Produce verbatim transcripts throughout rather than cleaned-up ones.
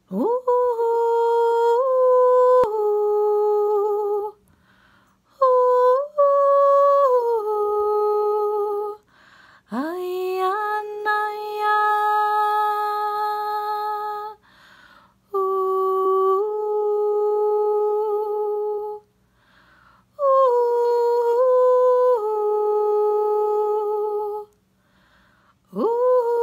Ooh, ooh, ay, ay, ay, ooh, ooh, ooh,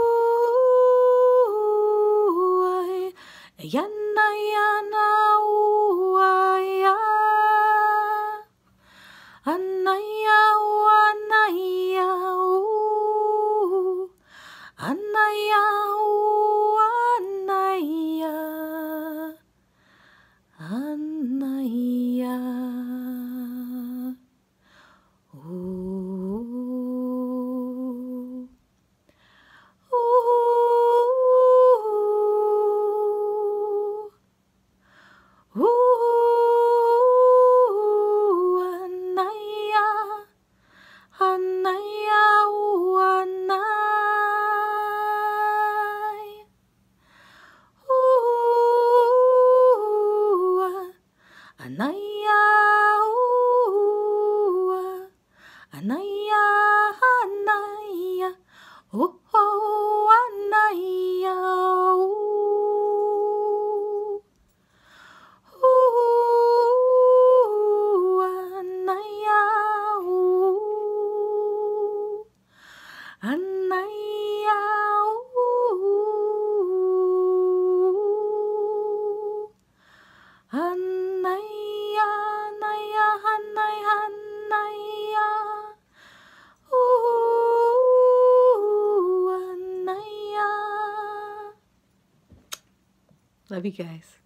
ay, ayan, ayan, ooh, ay, ah. Anaya, ooh, anaya, ooh, anaya, ooh, anaya, anaya, ooh, ooh, ooh, anaya. Anaya, ooh, anay. Ooh, anaya, ooh, anaya, anaya. Oh, oh, anaya, ooh. Ooh, anaya, ooh. Anaya, ooh. Anaya, anaya, anaya, anaya. Ooh, anaya. Love you guys.